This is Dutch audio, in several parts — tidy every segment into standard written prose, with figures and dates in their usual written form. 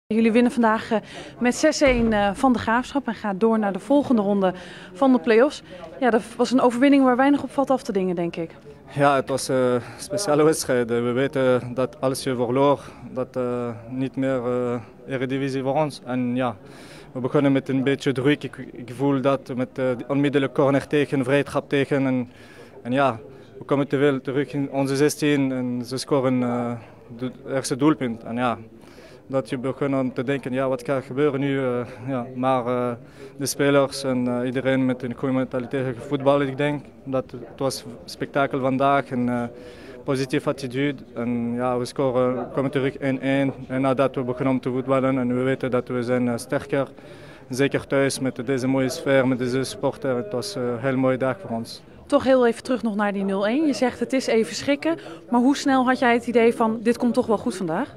Jullie winnen vandaag met 6-1 van de Graafschap en gaan door naar de volgende ronde van de play-offs. Ja, dat was een overwinning waar weinig op valt af te dingen, denk ik. Ja, het was een speciale wedstrijd. We weten dat als je verloor, dat niet meer Eredivisie voor ons. En ja, we begonnen met een beetje druk. Ik voel dat met onmiddellijk corner tegen, vrije trap tegen. En ja, we komen te veel terug in onze 16 en ze scoren het eerste doelpunt. En ja, dat je begint te denken, ja, wat gaat gebeuren nu? Ja, maar de spelers en iedereen met een goede mentaliteit voetballen, ik denk. Dat het was een spektakel vandaag en positieve attitude. En ja, we komen terug 1-1 en nadat we begonnen te voetballen en we weten dat we zijn sterker. Zeker thuis met deze mooie sfeer, met deze supporter. Het was een heel mooie dag voor ons. Toch heel even terug nog naar die 0-1. Je zegt het is even schrikken, maar hoe snel had jij het idee van dit komt toch wel goed vandaag?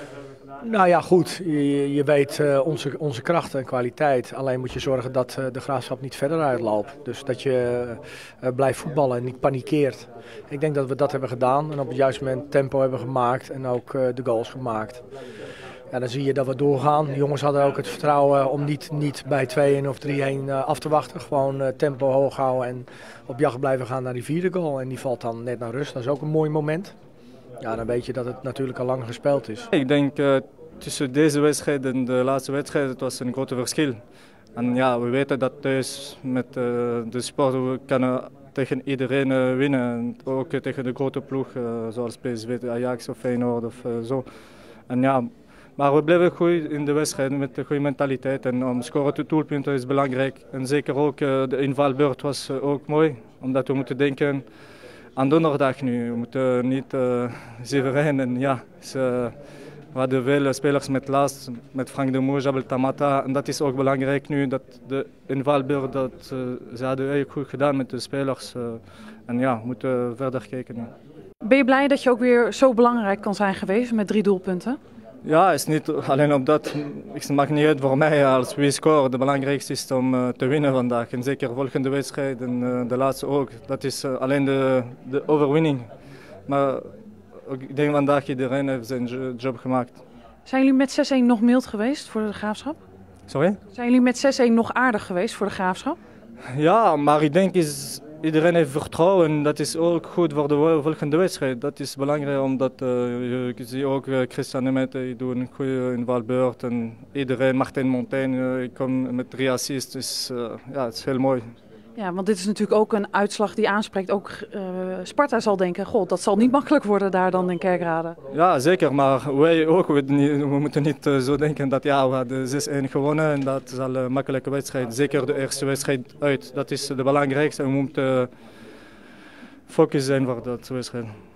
Nou ja, goed. Je weet onze krachten en kwaliteit. Alleen moet je zorgen dat de Graafschap niet verder uitloopt. Dus dat je blijft voetballen en niet panikeert. Ik denk dat we dat hebben gedaan en op het juiste moment tempo hebben gemaakt en ook de goals gemaakt. Ja, dan zie je dat we doorgaan. De jongens hadden ook het vertrouwen om niet bij 2-1 of 3-1 af te wachten. Gewoon tempo hoog houden en op jacht blijven gaan naar die vierde goal. En die valt dan net naar rust. Dat is ook een mooi moment. Ja, dan weet je dat het natuurlijk al lang gespeeld is. Ik denk tussen deze wedstrijd en de laatste wedstrijd het was een groot verschil. En ja, we weten dat thuis met de sport we kunnen tegen iedereen winnen. Ook tegen de grote ploeg zoals PSV, Ajax of Feyenoord of zo. En ja, maar we blijven goed in de wedstrijd met de goede mentaliteit. En om scoren te doelpunten is belangrijk. En zeker ook de invalbeurt was ook mooi. Omdat we moeten denken aan donderdag nu. We moeten niet 7-1 en ja, we hadden veel spelers met last, met Frank de Moer, Jabel Tamata. En dat is ook belangrijk nu, dat de invalbeurt, dat ze hadden heel goed gedaan met de spelers. En ja, we moeten verder kijken nu. Ben je blij dat je ook weer zo belangrijk kan zijn geweest met 3 doelpunten? Ja, het is niet alleen op dat. Het maakt niet uit voor mij als wie scoort. Het belangrijkste is om te winnen vandaag. En zeker volgende wedstrijd en de laatste ook. Dat is alleen de overwinning. Maar ik denk vandaag iedereen heeft zijn job gemaakt. Zijn jullie met 6-1 nog mild geweest voor de Graafschap? Sorry? Zijn jullie met 6-1 nog aardig geweest voor de Graafschap? Ja, maar ik denk iedereen heeft vertrouwen. Dat is ook goed voor de volgende wedstrijd. Dat is belangrijk omdat je ziet ook Christian Nemeth, die doet een goede invalbeurt. En iedereen, Martin Montaigne, ik kom met 3 assists. Dus ja, het is heel mooi. Ja, want dit is natuurlijk ook een uitslag die aanspreekt. Ook Sparta zal denken, god, dat zal niet makkelijk worden daar dan in Kerkrade. Ja, zeker. Maar wij ook. We moeten niet zo denken dat ja, we hadden 6-1 gewonnen. En dat is al een makkelijke wedstrijd. Zeker de eerste wedstrijd uit. Dat is de belangrijkste. We moeten focus zijn voor dat wedstrijd.